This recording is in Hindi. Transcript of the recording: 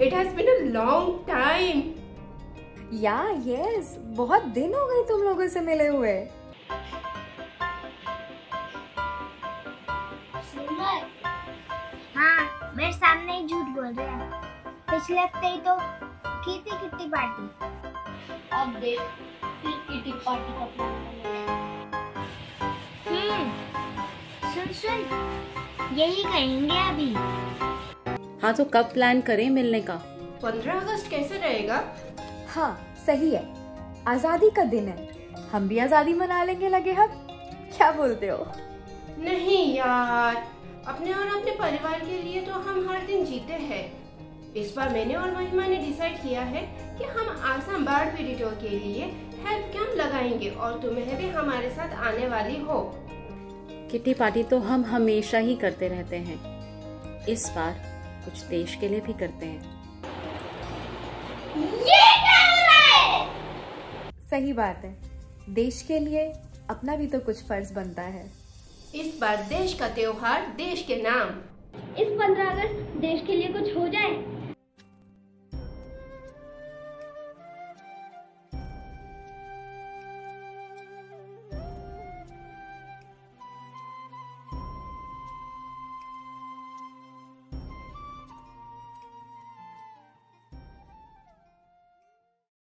It has been a long time. Yes, बहुत दिन हो गए तुम लोगों से मिले हुए। हाँ, मेरे सामने ही झूठ बोल रहे हैं। पिछले हफ्ते ही तो की थी किट्टी पार्टी। अब देख फिर किटी पार्टी का प्लान सुन सुन, यही कहेंगे अभी। हाँ तो कब प्लान करें मिलने का? 15 अगस्त कैसे रहेगा? हाँ सही है, आजादी का दिन है, हम भी आजादी मना लेंगे लगे हम। क्या बोलते हो? नहीं यार, अपने और अपने परिवार के लिए तो हम हर दिन जीते हैं। इस बार मैंने और महिमा ने डिसाइड किया है कि हम आसाम बाढ़ पीड़ितों के लिए हेल्प कैंप लगाएंगे और तुम्हें भी हमारे साथ आने वाली हो। किटी पार्टी तो हम हमेशा ही करते रहते हैं, इस बार कुछ देश के लिए भी करते हैं। ये क्या हो रहा है? सही बात है, देश के लिए अपना भी तो कुछ फर्ज बनता है। इस बार देश का त्योहार देश के नाम। इस 15 अगस्त देश के लिए कुछ हो जाए।